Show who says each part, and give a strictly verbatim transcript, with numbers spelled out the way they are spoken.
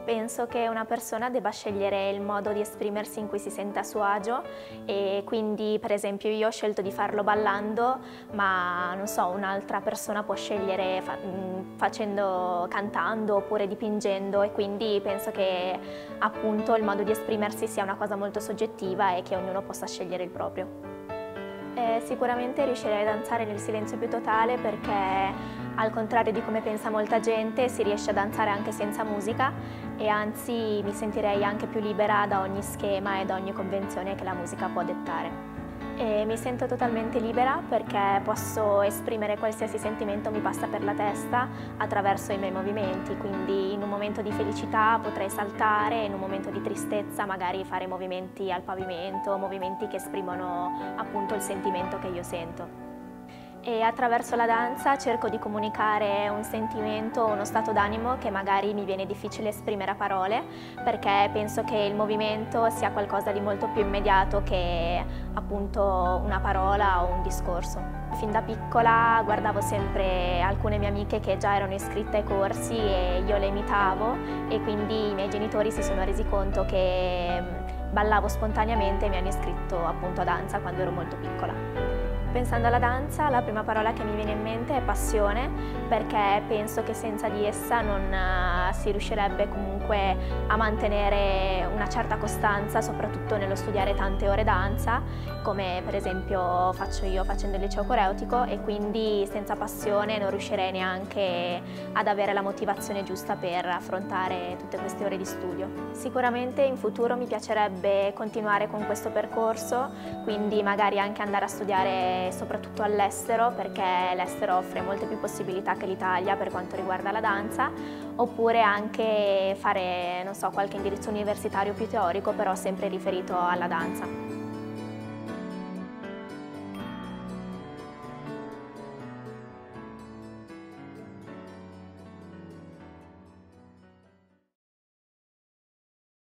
Speaker 1: Penso che una persona debba scegliere il modo di esprimersi in cui si sente a suo agio e quindi per esempio io ho scelto di farlo ballando, ma non so, un'altra persona può scegliere fa facendo, cantando oppure dipingendo, e quindi penso che appunto il modo di esprimersi sia una cosa molto soggettiva e che ognuno possa scegliere il proprio. Eh, sicuramente riuscirei a danzare nel silenzio più totale, perché al contrario di come pensa molta gente si riesce a danzare anche senza musica, e anzi mi sentirei anche più libera da ogni schema e da ogni convenzione che la musica può dettare. E mi sento totalmente libera perché posso esprimere qualsiasi sentimento mi passa per la testa attraverso i miei movimenti, quindi in un momento di felicità potrei saltare, in un momento di tristezza magari fare movimenti al pavimento, movimenti che esprimono appunto il sentimento che io sento. E attraverso la danza cerco di comunicare un sentimento o uno stato d'animo che magari mi viene difficile esprimere a parole, perché penso che il movimento sia qualcosa di molto più immediato che appunto una parola o un discorso. Fin da piccola guardavo sempre alcune mie amiche che già erano iscritte ai corsi e io le imitavo, e quindi i miei genitori si sono resi conto che ballavo spontaneamente e mi hanno iscritto appunto a danza quando ero molto piccola. Pensando alla danza, la prima parola che mi viene in mente è passione, perché penso che senza di essa non uh, si riuscirebbe comunque a mantenere una certa costanza, soprattutto nello studiare tante ore danza, come per esempio faccio io facendo il liceo coreutico, e quindi senza passione non riuscirei neanche ad avere la motivazione giusta per affrontare tutte queste ore di studio. Sicuramente in futuro mi piacerebbe continuare con questo percorso, quindi magari anche andare a studiare soprattutto all'estero, perché l'estero offre molte più possibilità che l'Italia per quanto riguarda la danza, oppure anche fare, non so, qualche indirizzo universitario più teorico, però sempre riferito alla danza.